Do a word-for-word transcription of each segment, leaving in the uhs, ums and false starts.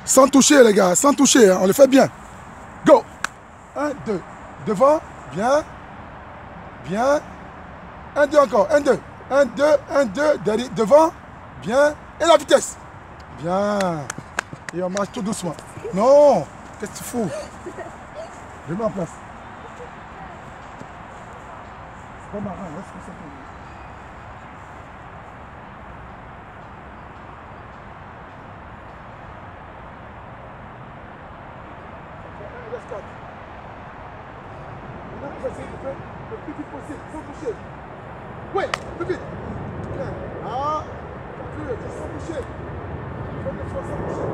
Sans toucher, les gars, sans toucher, hein, on le fait bien. Go. Un, deux. Devant, bien. Bien. Un, deux encore. Un, deux. Un, deux, un, deux. Derrière, devant, bien. Et la vitesse. Bien. Et on marche tout doucement. Non. Qu'est-ce que tu fous? Je mets en place. C'est pas marrant, laisse comme ça. Laisse quatre. Maintenant, on va essayer de faire le plus vite possible, sans toucher. Oui, plus vite. Bien. Ah, plus vite, sans toucher. Fais une fois sans toucher.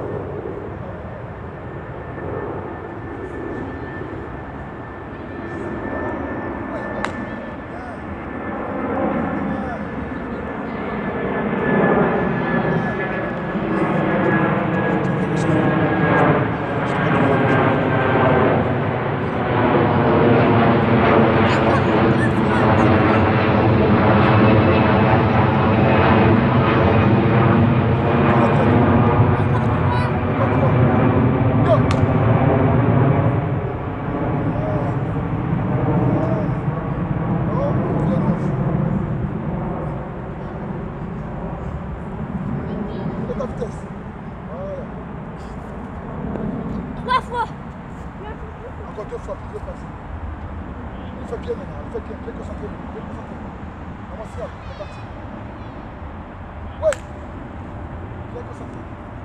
Trois fois. Encore deux fois, plus de place. Il fait bien maintenant, il fait bien, bien concentré, bien concentré. Commencez là, c'est parti. Ouais. Bien concentré.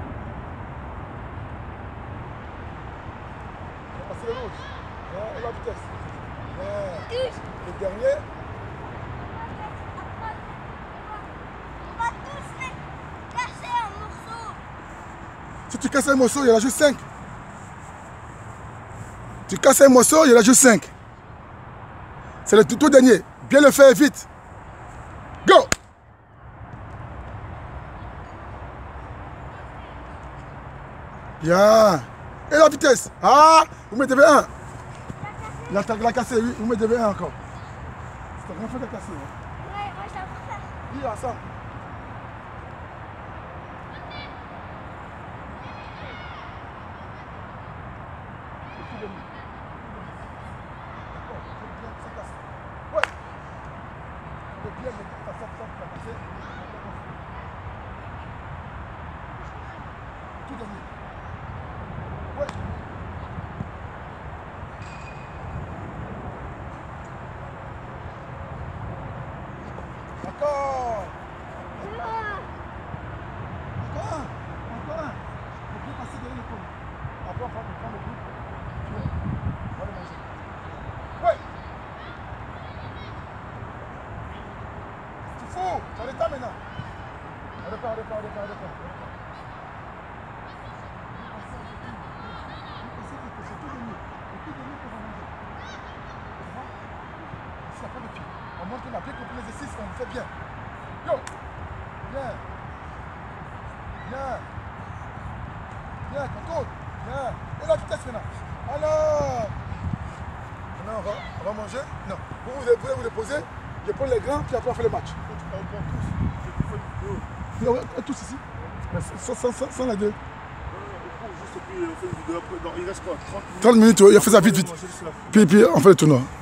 On va passer le rouge. Et la vitesse. Bien. Le dernier. On va tous les casser un morceau. Si tu casses un morceau, il y en a juste cinq. Tu casses un morceau, il y en a juste cinq. C'est le tout dernier. Bien le faire vite. Go! Bien. Et la vitesse. Ah, vous mettez un. Il a, il a cassé, oui. Vous mettez un encore. C'est rien fait de casser. Hein. Ouais, moi je t'en faire. Oui, à ça. Tout dernier. Ouais. Encore. Encore un. Encore un. Il faut bien passer derrière l'épaule. Après on prend le bout. On va le manger. Ouais. C'est fou. Ça l'état maintenant. On repart, on repart, on repart, on repart. On montre qu'on a bien compris l'exercice, on le fait bien. Yo! Bien. Bien. Bien, contrôle. Bien. Et la vitesse maintenant. Alors. Maintenant, on va, on va manger. Non. Vous, vous voulez vous déposer. Je prends les grands, puis après on fait le match. On prend tous. Non, tous ici. Sans, sans, sans, sans les deux. Juste puis on fait une vidéo après. Non, il reste quoi? trente minutes. trente minutes, oui, on fait ça vite, vite. Puis, puis on fait le tournoi.